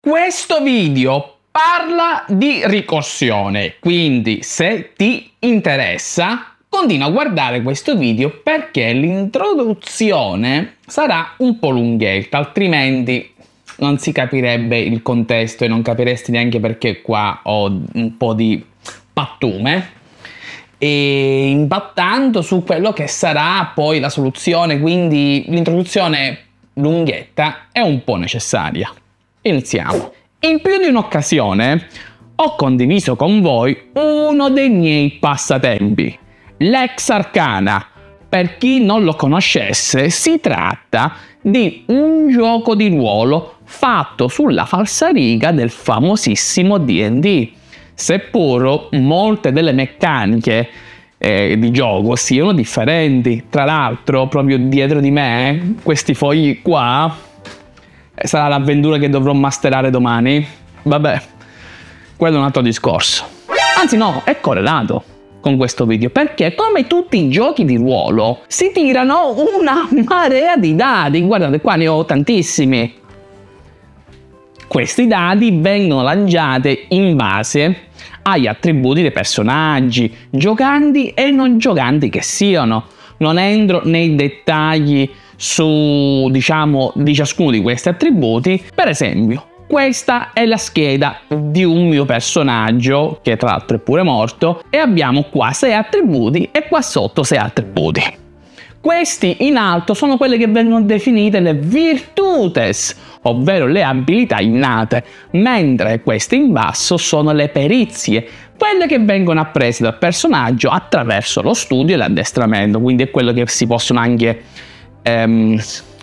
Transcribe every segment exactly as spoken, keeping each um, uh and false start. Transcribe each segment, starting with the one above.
Questo video parla di ricorsione, quindi se ti interessa continua a guardare questo video perché l'introduzione sarà un po' lunghetta, altrimenti non si capirebbe il contesto e non capiresti neanche perché qua ho un po' di pattume e impattando su quello che sarà poi la soluzione, quindi l'introduzione lunghetta è un po' necessaria. Iniziamo. In più di un'occasione ho condiviso con voi uno dei miei passatempi, Lex Arcana. Per chi non lo conoscesse, si tratta di un gioco di ruolo fatto sulla falsariga del famosissimo D and D. Seppur molte delle meccaniche eh, di gioco siano differenti, tra l'altro proprio dietro di me, questi fogli qua, sarà l'avventura che dovrò masterare domani. Vabbè, quello è un altro discorso. Anzi no, è correlato con questo video, perché come tutti i giochi di ruolo si tirano una marea di dadi. Guardate qua, ne ho tantissimi. Questi dadi vengono lanciati in base agli attributi dei personaggi, giocanti e non giocanti che siano. Non entro nei dettagli su, diciamo, di ciascuno di questi attributi. Per esempio, questa è la scheda di un mio personaggio, che tra l'altro è pure morto, e abbiamo qua sei attributi e qua sotto sei attributi. Questi in alto sono quelle che vengono definite le virtutes, ovvero le abilità innate, mentre queste in basso sono le perizie, quelle che vengono apprese dal personaggio attraverso lo studio e l'addestramento, quindi è quello che si possono anche ehm,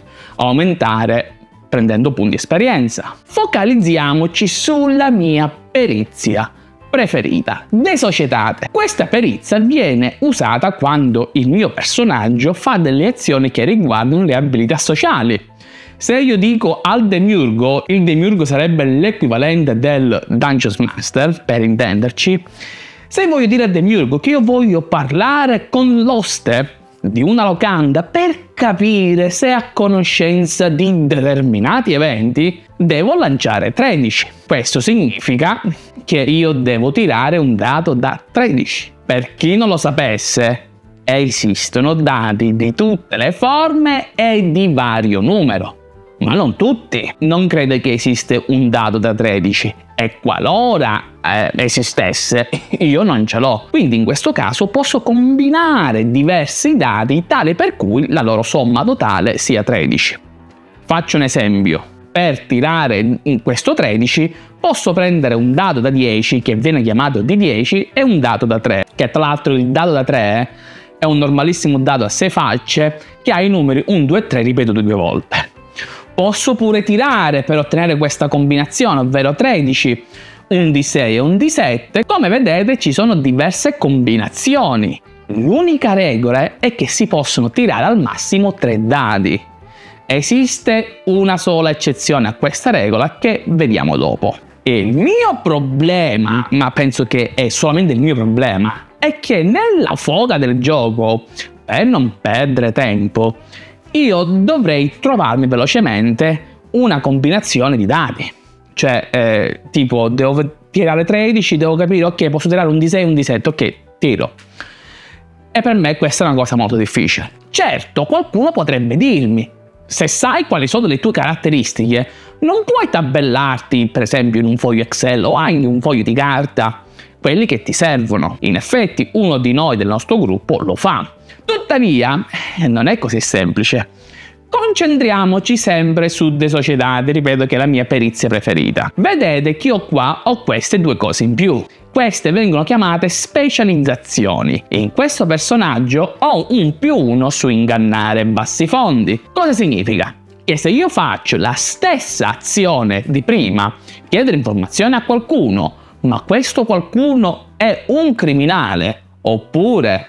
aumentare prendendo punti esperienza. Focalizziamoci sulla mia perizia preferita, Desocietate. Questa perizia viene usata quando il mio personaggio fa delle azioni che riguardano le abilità sociali. Se io dico al demiurgo, il demiurgo sarebbe l'equivalente del Dungeon Master, per intenderci. Se voglio dire al demiurgo che io voglio parlare con l'oste di una locanda per capire se è a conoscenza di determinati eventi, devo lanciare tredici. Questo significa che io devo tirare un dado da tredici. Per chi non lo sapesse, esistono dadi di tutte le forme e di vario numero, ma non tutti. Non crede che esiste un dado da tredici e qualora eh, esistesse io non ce l'ho, quindi in questo caso posso combinare diversi dadi tale per cui la loro somma totale sia tredici. Faccio un esempio: per tirare in questo tredici posso prendere un dado da dieci che viene chiamato D dieci e un dado da tre, che tra l'altro il dado da tre è un normalissimo dado a sei facce che ha i numeri uno, due e tre ripetuti due volte. Posso pure tirare per ottenere questa combinazione, ovvero tredici, un D sei e un D sette. Come vedete ci sono diverse combinazioni. L'unica regola è che si possono tirare al massimo tre dadi. Esiste una sola eccezione a questa regola che vediamo dopo. E il mio problema, ma penso che è solamente il mio problema, è che nella foga del gioco, per non perdere tempo, io dovrei trovarmi velocemente una combinazione di dati. Cioè, eh, tipo, devo tirare tredici, devo capire, ok, posso tirare un D sei e un D sette, ok, tiro. E per me questa è una cosa molto difficile. Certo, qualcuno potrebbe dirmi, se sai quali sono le tue caratteristiche, non puoi tabellarti, per esempio, in un foglio Excel o anche in un foglio di carta, quelli che ti servono. In effetti, uno di noi del nostro gruppo lo fa. Tuttavia, non è così semplice. Concentriamoci sempre su Desocietate, ripeto che è la mia perizia preferita. Vedete che io qua ho queste due cose in più. Queste vengono chiamate specializzazioni. E in questo personaggio ho un più uno su ingannare bassifondi. Cosa significa? Che se io faccio la stessa azione di prima, chiedere informazioni a qualcuno, ma questo qualcuno è un criminale, oppure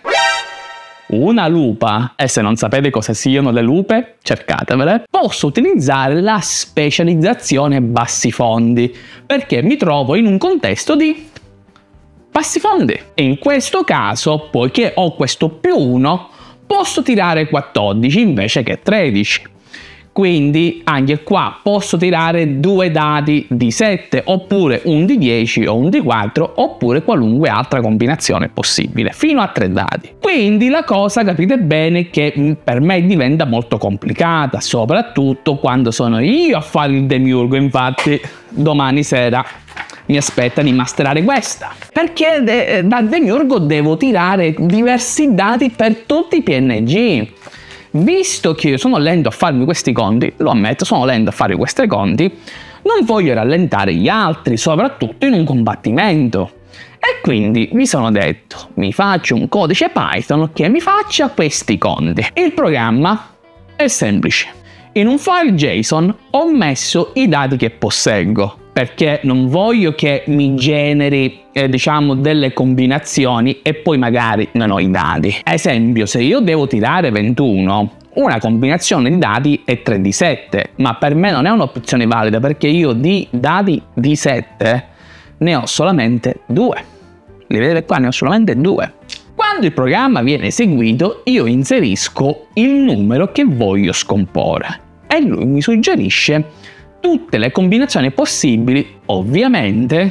una lupa, e se non sapete cosa siano le lupe, cercatevele, posso utilizzare la specializzazione bassifondi, perché mi trovo in un contesto di bassifondi. E in questo caso, poiché ho questo più uno, posso tirare quattordici invece che tredici. Quindi anche qua posso tirare due dadi di sette, oppure un di dieci o un di quattro, oppure qualunque altra combinazione possibile, fino a tre dadi. Quindi la cosa, capite bene, che per me diventa molto complicata, soprattutto quando sono io a fare il demiurgo. Infatti domani sera mi aspetta di masterare questa, perché de da demiurgo devo tirare diversi dati per tutti i P N G. Visto che io sono lento a farmi questi conti, lo ammetto, sono lento a fare questi conti, non voglio rallentare gli altri, soprattutto in un combattimento. E quindi mi sono detto, mi faccio un codice Python che mi faccia questi conti. Il programma è semplice. In un file JSON ho messo i dati che posseggo, perché non voglio che mi generi, eh, diciamo, delle combinazioni e poi magari non ho i dati. Esempio, se io devo tirare ventuno, una combinazione di dati è tre di sette, ma per me non è un'opzione valida, perché io di dati di sette ne ho solamente due. Li vedete qua? Ne ho solamente due. Quando il programma viene eseguito, io inserisco il numero che voglio scomporre e lui mi suggerisce tutte le combinazioni possibili, ovviamente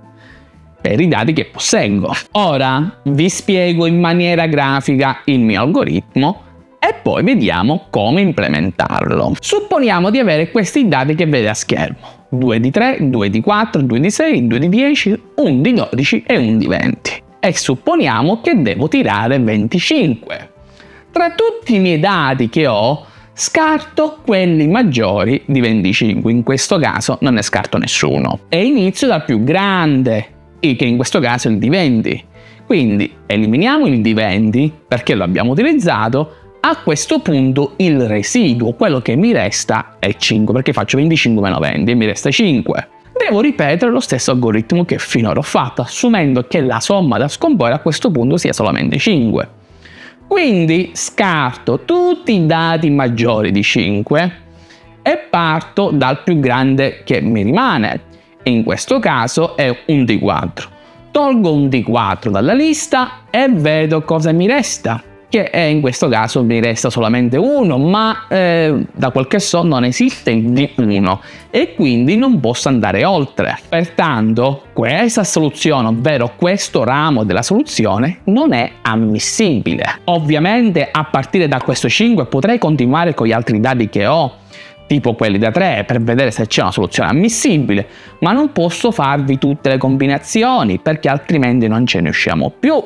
per i dati che posseggo. Ora vi spiego in maniera grafica il mio algoritmo e poi vediamo come implementarlo. Supponiamo di avere questi dati che vede a schermo: due di tre, due di quattro, due di sei, due di dieci, uno di dodici e uno di venti. E supponiamo che devo tirare venticinque. Tra tutti i miei dati che ho, scarto quelli maggiori di venticinque, in questo caso non ne scarto nessuno. E inizio dal più grande, che in questo caso è il di venti. Quindi eliminiamo il di venti perché lo abbiamo utilizzato. A questo punto il residuo, quello che mi resta, è cinque, perché faccio venticinque meno venti e mi resta cinque. Devo ripetere lo stesso algoritmo che finora ho fatto, assumendo che la somma da scomporre a questo punto sia solamente cinque. Quindi scarto tutti i dati maggiori di cinque e parto dal più grande che mi rimane. In questo caso è un di quattro. Tolgo un di quattro dalla lista e vedo cosa mi resta, che è, in questo caso mi resta solamente uno, ma eh, da quel che so non esiste il di uno e quindi non posso andare oltre. Pertanto questa soluzione, ovvero questo ramo della soluzione, non è ammissibile. Ovviamente a partire da questo cinque potrei continuare con gli altri dati che ho, tipo quelli da tre, per vedere se c'è una soluzione ammissibile, ma non posso farvi tutte le combinazioni perché altrimenti non ce ne usciamo più.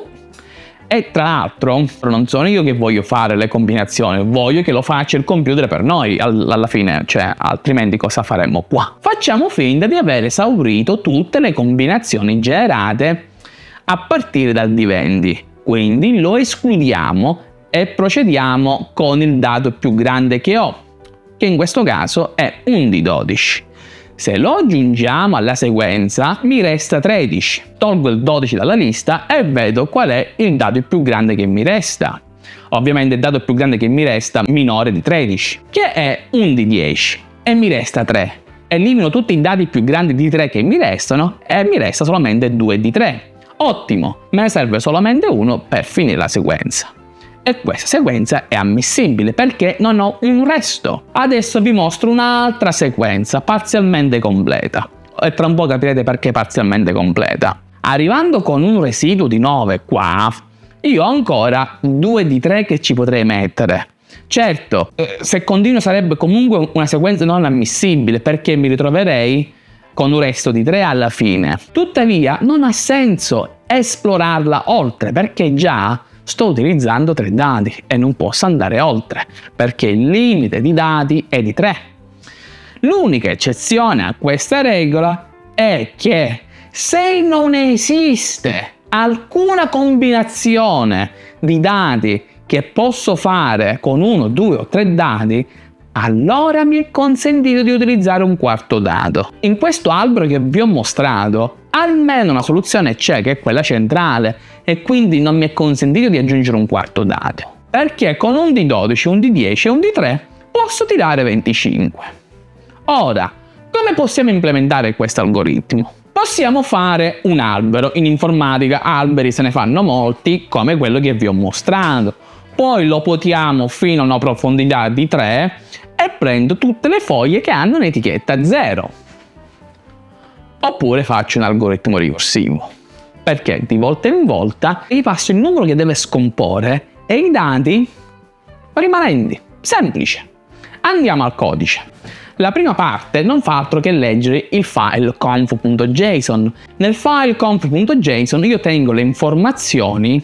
E tra l'altro non sono io che voglio fare le combinazioni, voglio che lo faccia il computer per noi alla fine, cioè altrimenti cosa faremmo qua? Facciamo finta di aver esaurito tutte le combinazioni generate a partire dal di venti, quindi lo escludiamo e procediamo con il dato più grande che ho, che in questo caso è un di dodici. Se lo aggiungiamo alla sequenza mi resta tredici. Tolgo il dodici dalla lista e vedo qual è il dato più grande che mi resta. Ovviamente il dato più grande che mi resta minore di tredici, che è un di dieci, e mi resta tre. Elimino tutti i dati più grandi di tre che mi restano e mi resta solamente due di tre. Ottimo, me ne serve solamente uno per finire la sequenza. E questa sequenza è ammissibile perché non ho un resto. Adesso vi mostro un'altra sequenza parzialmente completa e tra un po' capirete perché parzialmente completa. Arrivando con un residuo di nove qua, io ho ancora due di tre che ci potrei mettere. Certo, se continuo sarebbe comunque una sequenza non ammissibile perché mi ritroverei con un resto di tre alla fine. Tuttavia non ha senso esplorarla oltre perché già sto utilizzando tre dati e non posso andare oltre perché il limite di dati è di tre. L'unica eccezione a questa regola è che se non esiste alcuna combinazione di dati che posso fare con uno, due o tre dati, allora mi è consentito di utilizzare un quarto dato. In questo albero che vi ho mostrato almeno una soluzione c'è, che è quella centrale, e quindi non mi è consentito di aggiungere un quarto dato, perché con un di dodici, un di dieci e un di tre posso tirare venticinque. Ora, come possiamo implementare questo algoritmo? Possiamo fare un albero. In informatica alberi se ne fanno molti, come quello che vi ho mostrato. poi lo potiamo fino a una profondità di tre e prendo tutte le foglie che hanno un'etichetta zero. Oppure faccio un algoritmo ricorsivo, perché di volta in volta gli passo il numero che deve scomporre e i dati rimanenti. Semplice. Andiamo al codice. La prima parte non fa altro che leggere il file conf.json. Nel file conf.json io tengo le informazioni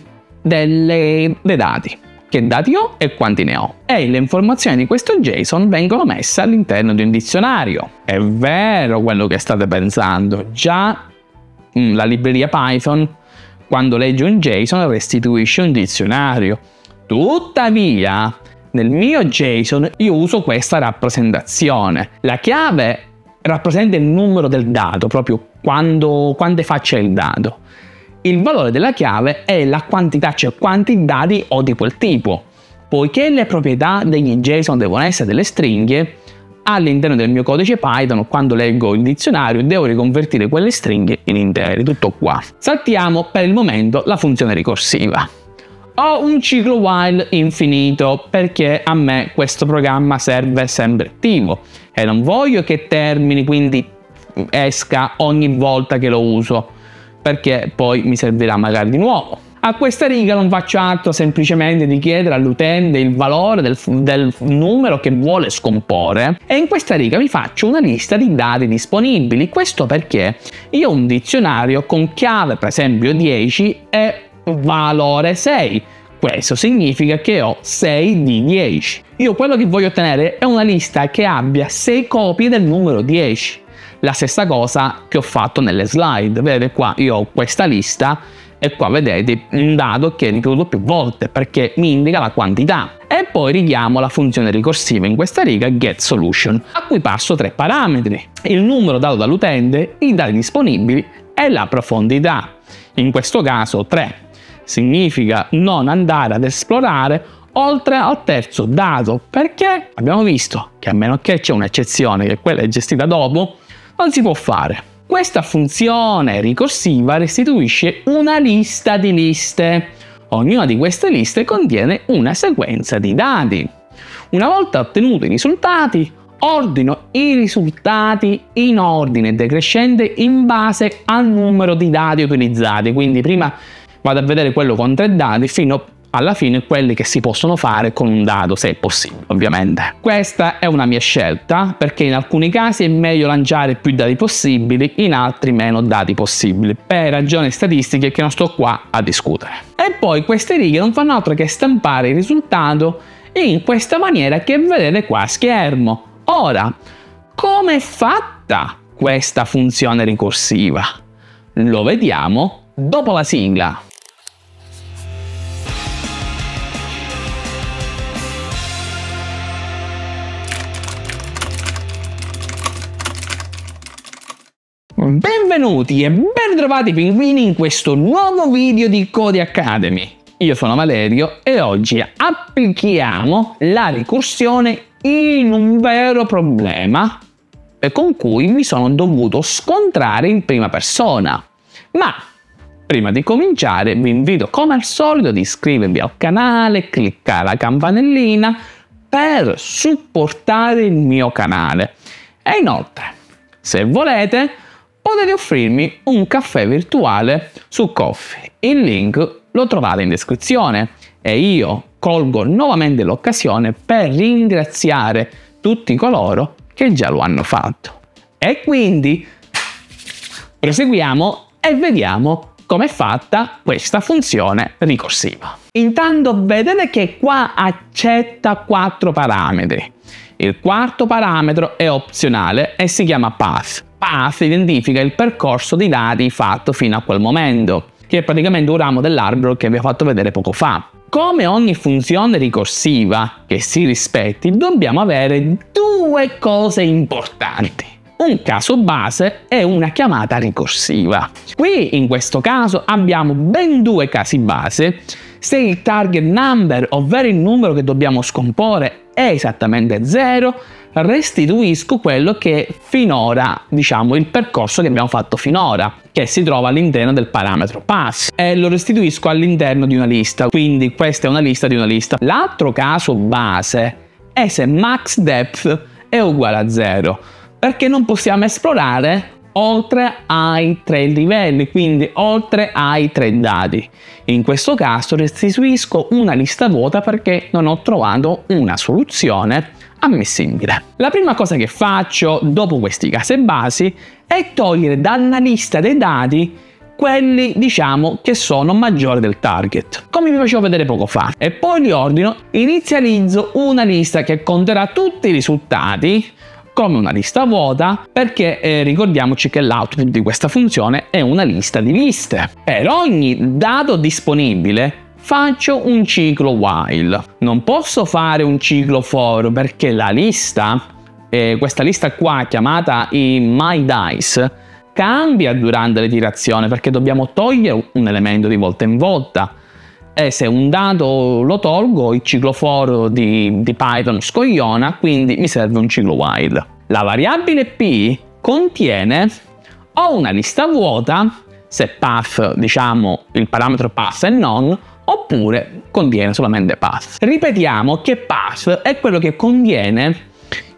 delle, dei dati. Che dati ho e quanti ne ho. E le informazioni di questo JSON vengono messe all'interno di un dizionario. È vero quello che state pensando. Già mh, la libreria Python, quando legge un JSON, restituisce un dizionario. Tuttavia, nel mio JSON io uso questa rappresentazione. La chiave rappresenta il numero del dato, proprio quando, quante facce è il dato. Il valore della chiave è la quantità, cioè quanti dati ho di quel tipo. Poiché le proprietà degli JSON devono essere delle stringhe, all'interno del mio codice Python, quando leggo il dizionario, devo riconvertire quelle stringhe in interi. Tutto qua. Saltiamo per il momento la funzione ricorsiva. Ho un ciclo while infinito perché a me questo programma serve sempre attivo e non voglio che termini, quindi esca ogni volta che lo uso, perché poi mi servirà magari di nuovo. A questa riga non faccio altro semplicemente di chiedere all'utente il valore del, del numero che vuole scomporre e in questa riga vi faccio una lista di dati disponibili. Questo perché io ho un dizionario con chiave per esempio dieci e valore sei. Questo significa che ho sei di dieci. Io quello che voglio ottenere è una lista che abbia sei copie del numero dieci. La stessa cosa che ho fatto nelle slide. Vedete qua io ho questa lista e qua vedete un dato che è ripetuto più volte perché mi indica la quantità. E poi richiamo la funzione ricorsiva in questa riga getSolution, a cui passo tre parametri: il numero dato dall'utente, i dati disponibili e la profondità. In questo caso tre significa non andare ad esplorare oltre al terzo dato, perché abbiamo visto che a meno che c'è un'eccezione, che quella è gestita dopo, non si può fare. Questa funzione ricorsiva restituisce una lista di liste. Ognuna di queste liste contiene una sequenza di dati. Una volta ottenuti i risultati, ordino i risultati in ordine decrescente in base al numero di dati utilizzati. Quindi prima vado a vedere quello con tre dati fino alla fine quelli che si possono fare con un dato, se è possibile, ovviamente. Questa è una mia scelta, perché in alcuni casi è meglio lanciare più dati possibili, in altri meno dati possibili, per ragioni statistiche che non sto qua a discutere. E poi queste righe non fanno altro che stampare il risultato in questa maniera che vedete qua a schermo. Ora, come è fatta questa funzione ricorsiva? Lo vediamo dopo la sigla. Benvenuti e ben ritrovati pinguini in questo nuovo video di Codecademy. Io sono Valerio e oggi applichiamo la ricorsione in un vero problema con cui mi sono dovuto scontrare in prima persona. Ma prima di cominciare vi invito come al solito ad iscrivervi al canale, cliccare la campanellina per supportare il mio canale e inoltre, se volete, potete offrirmi un caffè virtuale su Ko-fi. Il link lo trovate in descrizione e io colgo nuovamente l'occasione per ringraziare tutti coloro che già lo hanno fatto. E quindi proseguiamo e vediamo come è fatta questa funzione ricorsiva. Intanto vedete che qua accetta quattro parametri. Il quarto parametro è opzionale e si chiama path. Path identifica il percorso di dati fatto fino a quel momento, che è praticamente un ramo dell'albero che vi ho fatto vedere poco fa. Come ogni funzione ricorsiva che si rispetti, dobbiamo avere due cose importanti: un caso base e una chiamata ricorsiva. Qui in questo caso abbiamo ben due casi base. Se il target number, ovvero il numero che dobbiamo scomporre, è esattamente zero, restituisco quello che finora, diciamo, il percorso che abbiamo fatto finora, che si trova all'interno del parametro pass, e lo restituisco all'interno di una lista, quindi questa è una lista di una lista. L'altro caso base è se max depth è uguale a zero, perché non possiamo esplorare oltre ai tre livelli, quindi oltre ai tre dati. In questo caso restituisco una lista vuota perché non ho trovato una soluzione ammissibile. La prima cosa che faccio dopo questi casi basi è togliere dalla lista dei dati quelli, diciamo, che sono maggiori del target, come vi facevo vedere poco fa, e poi li ordino. Inizializzo una lista che conterrà tutti i risultati come una lista vuota, perché eh, ricordiamoci che l'output di questa funzione è una lista di liste. Per ogni dato disponibile faccio un ciclo while. Non posso fare un ciclo for perché la lista, eh, questa lista qua chiamata i myDice, cambia durante l'iterazione perché dobbiamo togliere un elemento di volta in volta. E se un dato lo tolgo, il ciclo for di, di Python scogliona, quindi mi serve un ciclo while. La variabile p contiene o una lista vuota, se path, diciamo, il parametro path è non, oppure contiene solamente path. Ripetiamo che path è quello che contiene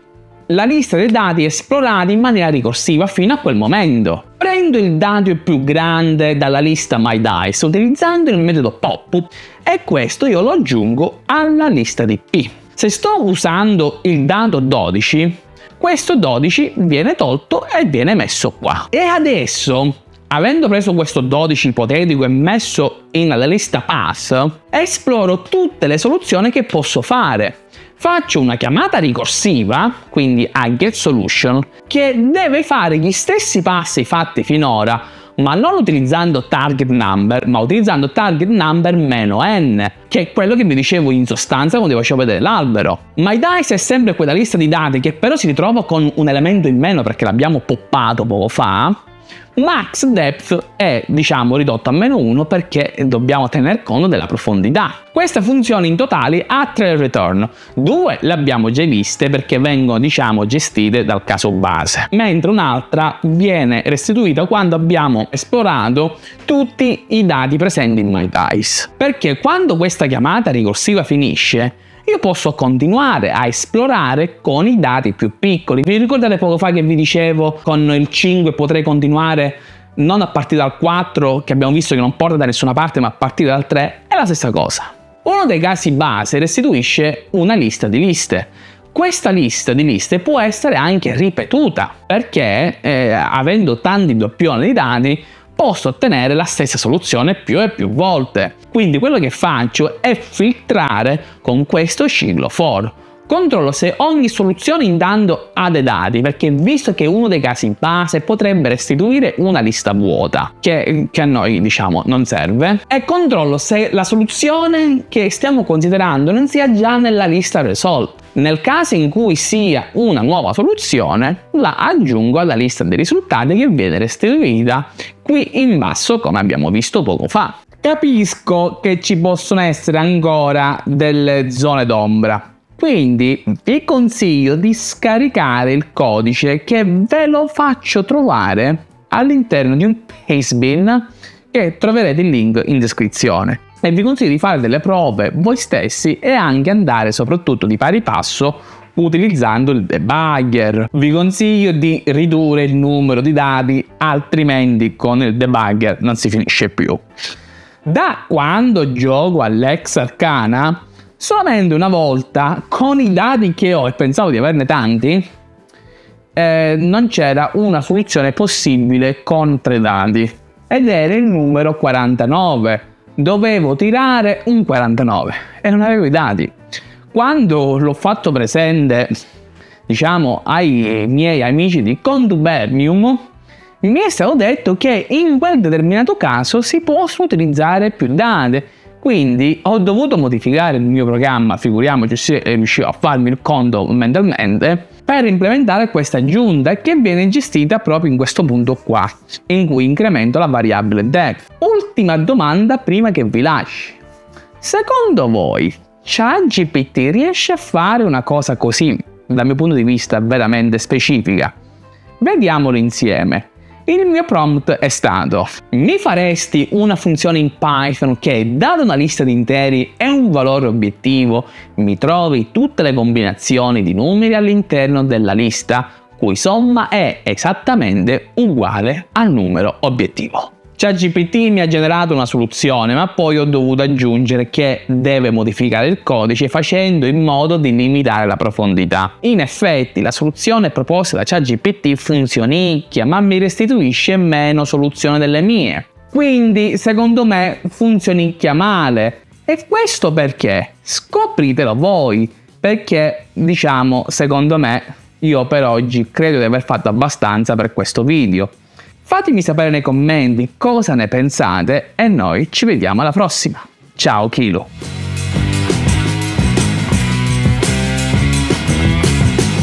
la lista dei dati esplorati in maniera ricorsiva fino a quel momento. Prendo il dato più grande dalla lista myDice utilizzando il metodo pop e questo io lo aggiungo alla lista di p. Se sto usando il dato dodici, questo dodici viene tolto e viene messo qua. E adesso, avendo preso questo dodici ipotetico e messo nella lista pass, esploro tutte le soluzioni che posso fare. Faccio una chiamata ricorsiva, quindi a getSolution, che deve fare gli stessi passi fatti finora, ma non utilizzando target number, ma utilizzando target number meno n, che è quello che vi dicevo in sostanza quando vi facevo vedere l'albero. myDice è sempre quella lista di dati che però si ritrova con un elemento in meno perché l'abbiamo poppato poco fa. Max depth è, diciamo, ridotto a meno uno perché dobbiamo tener conto della profondità. Questa funzione in totale ha tre return, due le abbiamo già viste perché vengono, diciamo, gestite dal caso base, mentre un'altra viene restituita quando abbiamo esplorato tutti i dati presenti in myDice. Perché quando questa chiamata ricorsiva finisce, io posso continuare a esplorare con i dati più piccoli. Vi ricordate poco fa che vi dicevo con il cinque potrei continuare non a partire dal quattro, che abbiamo visto che non porta da nessuna parte, ma a partire dal tre? È la stessa cosa. Uno dei casi base restituisce una lista di liste. Questa lista di liste può essere anche ripetuta, perché eh, avendo tanti doppioni di dati, posso ottenere la stessa soluzione più e più volte. Quindi quello che faccio è filtrare con questo ciclo for. Controllo se ogni soluzione intanto ha dei dati, perché visto che uno dei casi base potrebbe restituire una lista vuota, che, che a noi, diciamo, non serve, e controllo se la soluzione che stiamo considerando non sia già nella lista resolve. Nel caso in cui sia una nuova soluzione, la aggiungo alla lista dei risultati che viene restituita qui in basso, come abbiamo visto poco fa. Capisco che ci possono essere ancora delle zone d'ombra, quindi vi consiglio di scaricare il codice che ve lo faccio trovare all'interno di un Pastebin che troverete il link in descrizione. E vi consiglio di fare delle prove voi stessi e anche andare soprattutto di pari passo utilizzando il debugger. Vi consiglio di ridurre il numero di dati, altrimenti con il debugger non si finisce più. Da quando gioco all'Ex Arcana, solamente una volta, con i dati che ho e pensavo di averne tanti, eh, non c'era una soluzione possibile con tre dati ed era il numero quarantanove. Dovevo tirare un quarantanove e non avevo i dati. Quando l'ho fatto presente, diciamo, ai miei amici di Contubernium, mi è stato detto che in quel determinato caso si possono utilizzare più dati. Quindi ho dovuto modificare il mio programma, figuriamoci se riuscivo a farmi il conto mentalmente, per implementare questa aggiunta che viene gestita proprio in questo punto qua, in cui incremento la variabile depth. Ultima domanda prima che vi lasci. Secondo voi ChatGPT riesce a fare una cosa così dal mio punto di vista veramente specifica. Vediamolo insieme. Il mio prompt è stato: mi faresti una funzione in Python che, data una lista di interi e un valore obiettivo, mi trovi tutte le combinazioni di numeri all'interno della lista, cui somma è esattamente uguale al numero obiettivo. ChatGPT mi ha generato una soluzione, ma poi ho dovuto aggiungere che deve modificare il codice facendo in modo di limitare la profondità. In effetti la soluzione proposta da ChatGPT funzionicchia, ma mi restituisce meno soluzione delle mie. Quindi secondo me funzionicchia male. E questo perché? Scopritelo voi, perché diciamo secondo me io per oggi credo di aver fatto abbastanza per questo video. Fatemi sapere nei commenti cosa ne pensate e noi ci vediamo alla prossima. Ciao Kilo!